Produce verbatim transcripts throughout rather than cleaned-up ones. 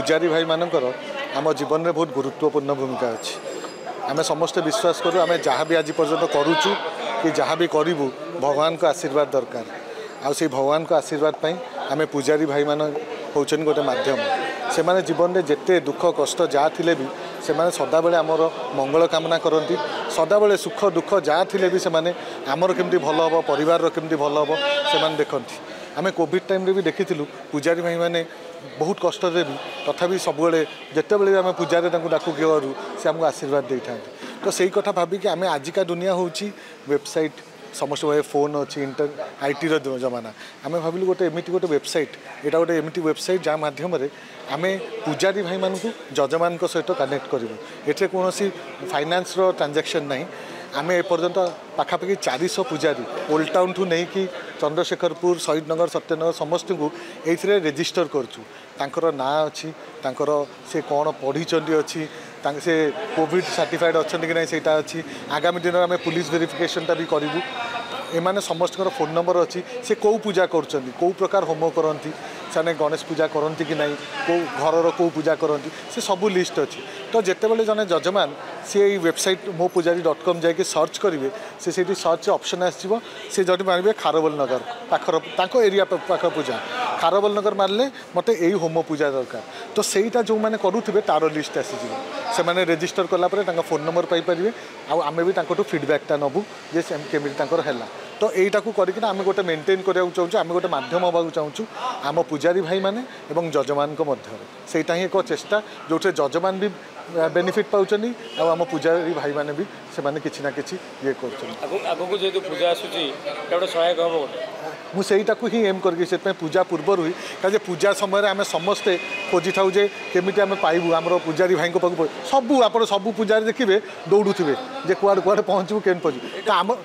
पूजारी भाई मानकर आम जीवन में बहुत गुरुत्वपूर्ण भूमिका अच्छी। आम समस्ते विश्वास करूँ आम जहाँ भी आज पर्यटन करुचु कि जहाँ भी करूँ भगवान को आशीर्वाद दरकार। आ से भगवान को आशीर्वाद पाई आम पूजारी भाई मान होचन गोटे माध्यम से माने जीवन में जिते दुख कष्ट जहाँ थिले भी से माने सदाबले आमर मंगल कामना करती सदाबले सुख दुख जहाँ थिले भी से माने आमर केमती भल हम परिवार केमती भल हम से माने देखती। आम कोविड टाइम रे भी देखी पूजारी भाई माने बहुत कष्ट भी तथापि सब जिते बड़े आम पूजारे डाकू गेरू से आमको आशीर्वाद दे था। तो सही कथा भाविकी आम आजिका दुनिया हूँ वेबसाइट समस्त भाई फोन अच्छी इंटर आईटी जमाना आम भाविलु गोटे एमती गोटे वेबसाइट यहाँ गोटे एमती वेबसाइट जहाँ मध्यम आम पूजारी भाई मानू जजमान सहित कनेक्ट करूँ। ये कौन फाइनान्स ट्रांजैक्शन नहीं। आम एपर्यंत पाखापाखि चार सौ पूजारी ओल्ड टाउन ठू नहीं कि चंद्रशेखरपुर शहीद नगर सत्यनगर समस्त को ये रेजिस्टर करूँ। तांकर ना अच्छी तांकर से कौन पढ़ी अच्छी से कोविड सर्टिफाइड अच्छा कि नहीं सेटा अच्छी। आगामी दिन में आम पुलिस वेरिफिकेशनटा भी करूँ। एमाने समस्त फोन नंबर अच्छी से कौ पूजा कर कौ प्रकार होम करती से गणेश पूजा करती कि नहीं कौ घर कौ पूजा करती से सब लिस्ट अच्छी। तो जितेबाला जन जजमान सी वेबसाइट मो पूजारी डट कम जाकि सर्च करेंगे से सर्च ऑप्शन आसो से जब मारे खारबल नगर पाखर ताको एरिया पाख पूजा खारबल नगर मारे मत यही होम पूजा दरकार। तो सहीटा जो मैंने करुवे तार लिस्ट आसीज से मैंने रेजिस्टर कलापर फोन नंबर पाइपर आम भी फीडबैकटा नबू जे केमी है। तो यहीटा करके आम गोटे मेंटेन करने चाहूँ आम गोटे मध्यम हाँ चाहूँ आम पूजारी भाई माने एवं जजमान मध्य सेटा ही एक चेष्टा जो जजमान भी बेनिफिट पाँच आम पूजारी भाई माने भी से माने किसी ना कि ये मुझा ही एम करके पूजा पूर्व ही क्या पूजा समय आम समस्ते खोजी था जे केमी आम पाइबू आम पूजारी भाई पाक सबू आप सबू पूजारी देखिए दौड़ू थे जे कुआड़े कुआड़े पहुँचू के पहुँचू। तो आम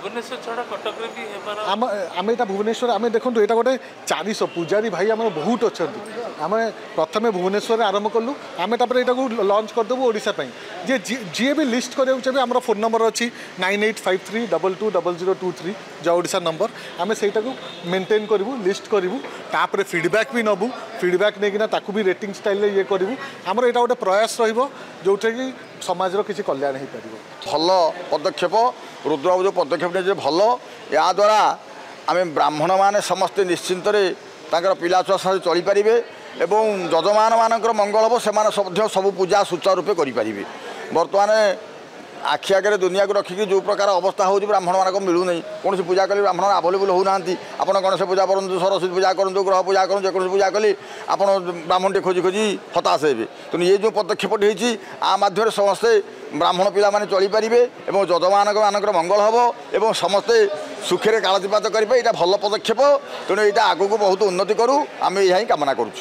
आम आम यहाँ भुवनेश्वर आम देखो यहाँ गोटे चार सौ पूजारी भाई आम बहुत अच्छा आम प्रथम भुवनेश्वर आरंभ कलु आम यहाँ लॉन्च करदेबू ओडिशा जे जी भी लिस्ट करा चाहिए आम फोन नंबर अच्छी nine eight five three double two double zero two three जो ओडिशा नंबर आम से मेंटेन करूँ लिस्ट करूँ तापर फीडबैक भी नबू फीडबैक नहीं ताकू भी रेटिंग स्टाइल ये करूँ आमर यहाँ गोटे प्रयास रो कि समाज किसी कल्याण हो पार। भल पदक्षेप रुद्रबाबू जो पदक्षेप ने भल या द्वारा आम ब्राह्मण मैंने समस्ते निश्चिंत पिला छुआ साथ चली पारे एवं जजमान मानकर मंगल हम से सब पूजा सुचारू रूपे करें। बर्तमान आखि आगे दुनिया को रखिकी जो प्रकार अवस्था हो ब्राह्मण मानक मिलूना कौन पूजा कले ब्राह्मण आवेलेबल होना आप गणेश पूजा करूँ सरस्वती पूजा करूँ ग्रह पूजा करूँ जेको पूजा कले आप ब्राह्मण टे खोजी खोजी हताश हे। तेणु ये जो पदक्षेप आ माध्यम समस्ते ब्राह्मण पिला माने चली पारे और जजमान मानक मंगल हम और समस्ते सुखे कालातिपात करेंगे यहाँ भल पदक्षेप। तेणु यहाँ आग को बहुत उन्नति करूँ आम यही कामना करूँ।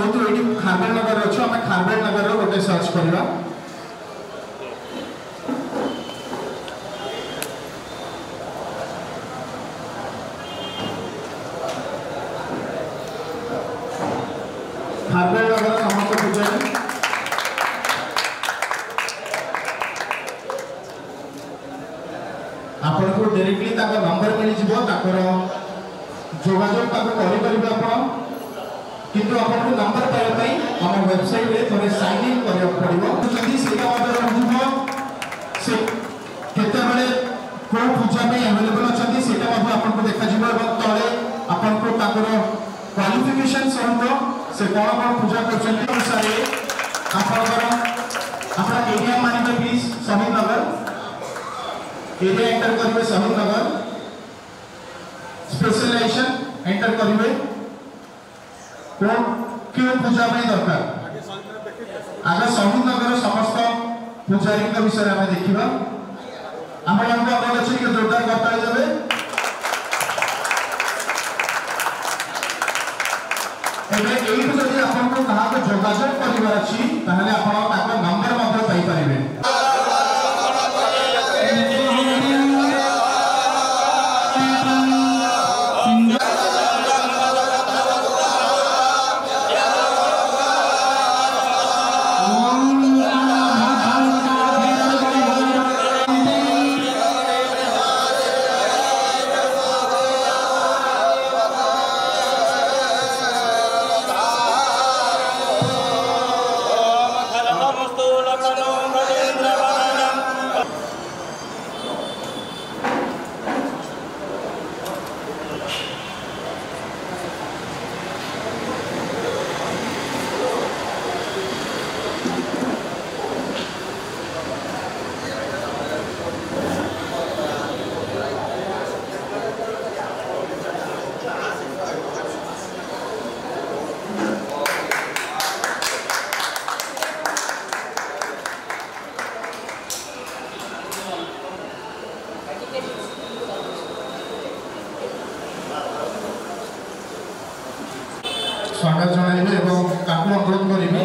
आपको डायरेक्टली नंबर मिल जोगाजोग किंतु आपको नंबर पाइबा आम वेबसाइट रे थोड़े साइन इन करिया पड़िबो जदी सेटा मते रहिबो से केतेबेले को पूजा में अवेलेबल अछंती सेटा मते आपको देखा जिवो और तळे आपको ताकर क्वालिफिकेशन सहित से कौन कौन पूजा करछंती अनुसार आपनकर अपना एरिया मानिबे प्लीज शहीद नगर एरिया एंटर करिवे शहीद नगर स्पेशलाइजेशन एंटर करिवे कौन क्यों पूजा में दरकार आगे शहीद नगर समस्त पूजारी का विषय में देखिबा हम हमको अनुरोध अछि कि जोरदार करताली देबे। एबे एई जदि आपनको कहा को जोगाजोग करिवार अछि ताहले आपण ताको नंबर मध्ये पाई परिबे।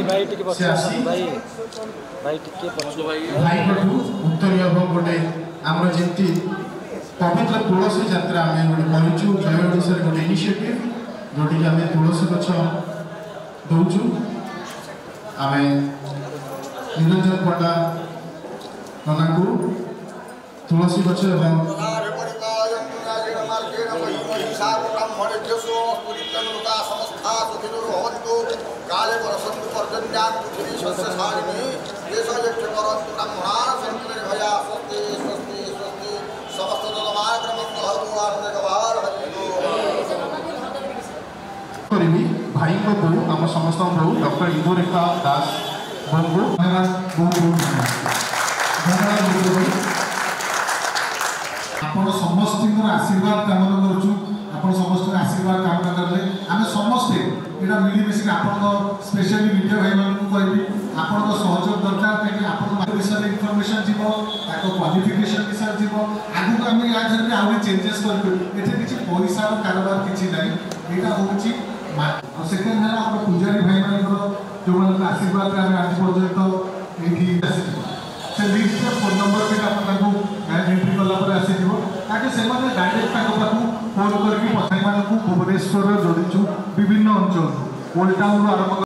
से आसी भाई को उत्तर हम गोटे आम जमी पवित्र तुलसी यात्रा आम गोटे करूँ जय ओडिशा गोटे इनिशिएटिव जोटि आम तुलसी गछ दौचु आम निरंजन पंडा नाना को तुलसी गछ एवं करी भाई को बो आम समस्त बो डॉक्टर इंदुरेखा दास बंगो धन्यवाद बहुत बहुत आपण समस्त आशीर्वाद कामना करूँ आप समस्त आशीर्वाद कामना करें आम समस्ते यहाँ मिलमिशिक आप स्पेशली मीडिया भाई मान कहि आपण सहयोग दरकार कहीं आप विषय इनफर्मेशन जीव क्वालिफिकेशन विषय जीव आगे आम यहाँ आगे चेंजेस करें किसी पैसा कारोबार किसी ना यहाँ हूँ सेकेंड है आप पूजारी भाई मान जो आशीर्वाद आज पर्यटन से लिस्ट फोन नंबर भी आपको एंट्री कलापर आसीज ताकि से डायरेक्ट फोन करके भुवनेश्वर जोड़ीचु विभिन्न अंचल ओल्ड टाउन आरंभ